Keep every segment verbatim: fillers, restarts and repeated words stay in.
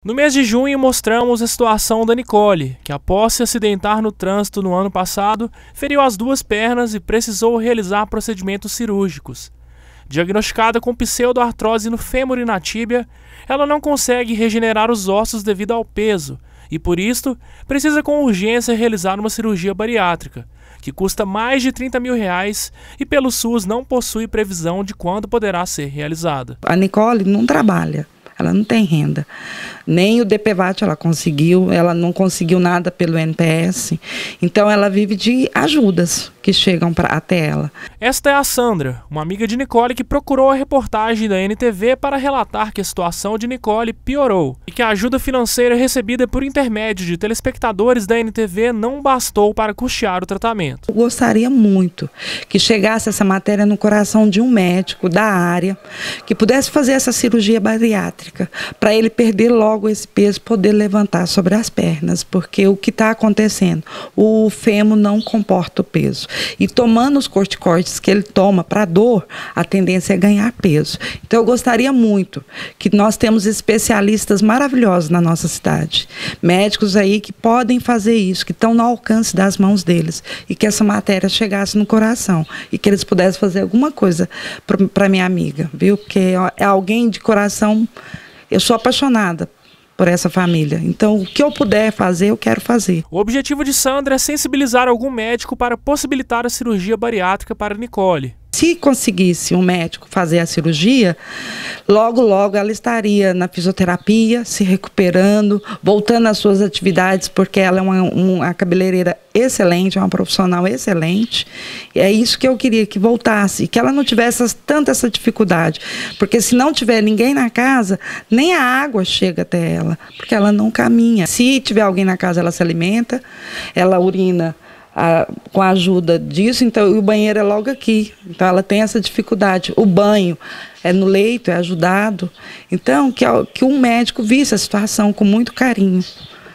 No mês de junho, mostramos a situação da Nicole, que após se acidentar no trânsito no ano passado, feriu as duas pernas e precisou realizar procedimentos cirúrgicos. Diagnosticada com pseudoartrose no fêmur e na tíbia, ela não consegue regenerar os ossos devido ao peso e, por isso, precisa com urgência realizar uma cirurgia bariátrica, que custa mais de trinta mil reais e pelo SUS não possui previsão de quando poderá ser realizada. A Nicole não trabalha. Ela não tem renda, nem o D P V A T ela conseguiu, ela não conseguiu nada pelo I N P S, então ela vive de ajudas que chegam pra, até ela. Esta é a Sandra, uma amiga de Nicole que procurou a reportagem da N T V para relatar que a situação de Nicole piorou e que a ajuda financeira recebida por intermédio de telespectadores da N T V não bastou para custear o tratamento. Eu gostaria muito que chegasse essa matéria no coração de um médico da área, que pudesse fazer essa cirurgia bariátrica, para ele perder logo esse peso, poder levantar sobre as pernas, porque o que está acontecendo, o fêmur não comporta o peso. E tomando os corticoides que ele toma para dor, a tendência é ganhar peso. Então eu gostaria muito que nós temos especialistas maravilhosos na nossa cidade, médicos aí que podem fazer isso, que estão no alcance das mãos deles, e que essa matéria chegasse no coração, e que eles pudessem fazer alguma coisa para minha amiga, viu? Porque é alguém de coração. Eu sou apaixonada por essa família, então o que eu puder fazer, eu quero fazer. O objetivo de Sandra é sensibilizar algum médico para possibilitar a cirurgia bariátrica para Nicole. Se conseguisse um médico fazer a cirurgia, logo, logo ela estaria na fisioterapia, se recuperando, voltando às suas atividades, porque ela é uma, uma cabeleireira excelente, é uma profissional excelente. E é isso que eu queria, que voltasse, que ela não tivesse tanta essa dificuldade, porque se não tiver ninguém na casa, nem a água chega até ela, porque ela não caminha. Se tiver alguém na casa, ela se alimenta, ela urina A, com a ajuda disso, então o banheiro é logo aqui, então ela tem essa dificuldade. O banho é no leito, é ajudado. Então que, que um médico visse a situação com muito carinho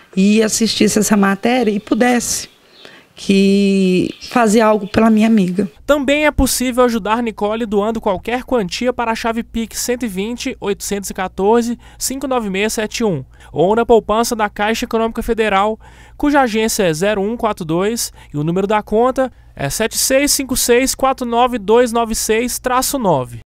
e assistisse essa matéria e pudesse que fazer algo pela minha amiga. Também é possível ajudar Nicole doando qualquer quantia para a chave Pix cento e vinte, oitocentos e quatorze, cinco nove seis sete um ou na poupança da Caixa Econômica Federal, cuja agência é zero um quatro dois e o número da conta é sete seis cinco seis quatro nove dois nove seis nove.